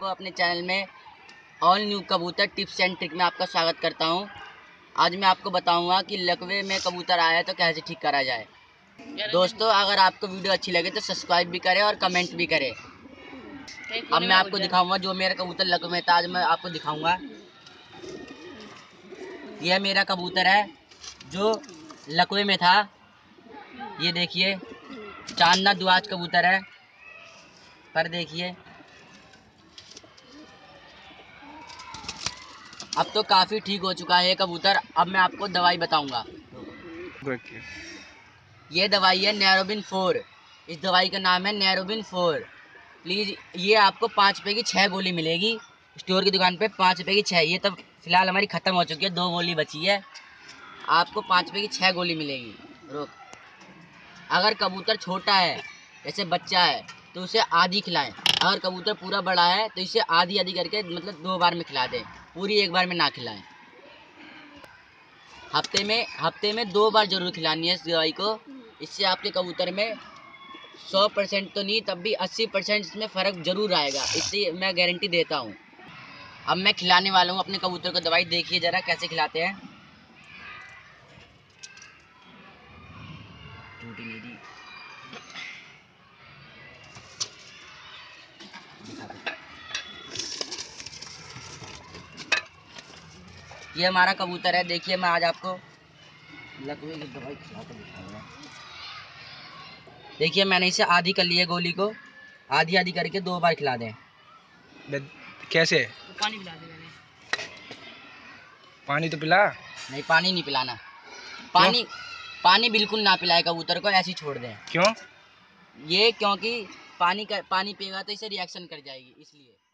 आपको अपने चैनल में ऑल न्यू कबूतर टिप्स एंड ट्रिक में आपका स्वागत करता हूं। आज मैं आपको बताऊंगा कि लकवे में कबूतर आया है तो कैसे ठीक करा जाए। दोस्तों, अगर आपको वीडियो अच्छी लगे तो सब्सक्राइब भी करें और कमेंट भी करें। अब मैं आपको दिखाऊंगा जो मेरा कबूतर लकवे में था, आज मैं आपको दिखाऊंगा। यह मेरा कबूतर है जो लकवे में था। ये देखिए, चांदना दुआज कबूतर है। पर देखिए, अब तो काफ़ी ठीक हो चुका है ये कबूतर। अब मैं आपको दवाई बताऊंगा। ये दवाई है नैरोबिन 4। इस दवाई का नाम है नैरोबिन 4। प्लीज़, ये आपको 5 रुपये की 6 गोली मिलेगी स्टोर की दुकान पे। 5 रुपये की 6। ये तो फिलहाल हमारी ख़त्म हो चुकी है, 2 गोली बची है। आपको 5 रुपये की 6 गोली मिलेगी। रोक, अगर कबूतर छोटा है जैसे बच्चा है तो उसे आधी खिलाएं। अगर कबूतर पूरा बड़ा है तो इसे आधी आधी करके, मतलब 2 बार में खिला दें, पूरी एक बार में ना खिलाएं। हफ्ते में 2 बार जरूर खिलानी है इस दवाई को। इससे आपके कबूतर में 100% तो नहीं, तब भी 80% इसमें फ़र्क जरूर आएगा, इससे मैं गारंटी देता हूँ। अब मैं खिलाने वाला हूँ अपने कबूतर को दवाई। देखिए ज़रा कैसे खिलाते हैं। ये हमारा कबूतर है। देखिए, मैं आज आपको लकवे की दवाई खिला कर दिखाऊंगा। देखिए, मैंने इसे आधी कर ली है गोली को। आधी आधी करके 2 बार खिला दें। कैसे? तो पानी पिला दे मैंने। पानी तो पिला। नहीं, पानी नहीं पिलाना। क्यों? पानी बिल्कुल ना पिलाए कबूतर को, ऐसे ही छोड़ दें। क्यों? ये क्योंकि पानी पिएगा तो इसे रिएक्शन कर जाएगी, इसलिए।